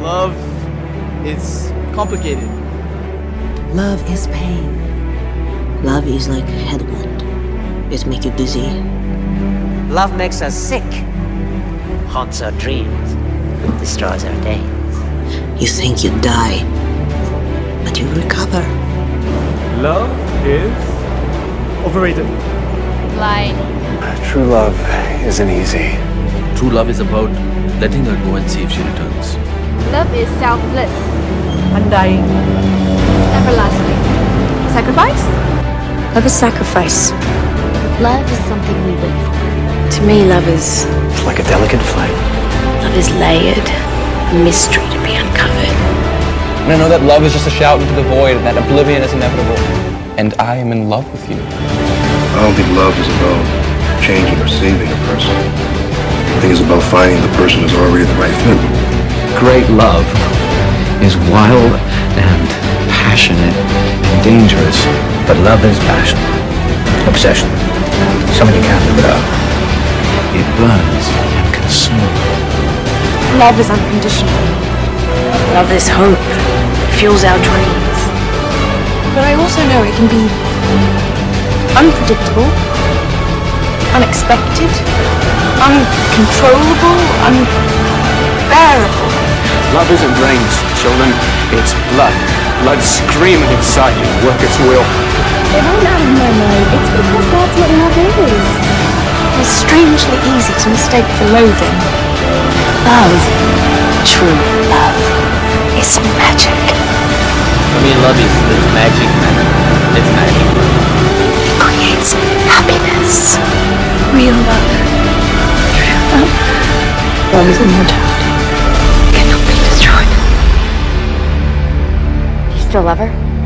Love is complicated. Love is pain. Love is like headwind. It makes you dizzy. Love makes us sick, haunts our dreams, destroys our days. You think you die, but you recover. Love is overrated. Lying. True love isn't easy. True love is about letting her go and see if she returns. Love is selfless. Undying. Everlasting. Sacrifice? Love is sacrifice. Love is something we wait for. To me, love is It's like a delicate flame. love is layered, a mystery to be uncovered. And I know that love is just a shout into the void and that oblivion is inevitable. And I am in love with you. I don't think love is about changing or saving a person. I think it's about finding the person who's already the right fit. Great love is wild and passionate and dangerous. But love is passion. Obsession. Something you can't live without. It burns and consumes. Love is unconditional. Love is hope. It fuels our dreams. But I also know it can be unpredictable, unexpected, uncontrollable, unbearable. Love isn't brains, children. It's blood. Blood screaming inside you to work its will. If I'm out of my mind, it's because that's what love is. It's strangely easy to mistake for loathing. Love, true love, is magic. I mean, love is magic, man. It's magic. It creates happiness. Real love. True love. Love is immortality. It cannot be destroyed. You still love her?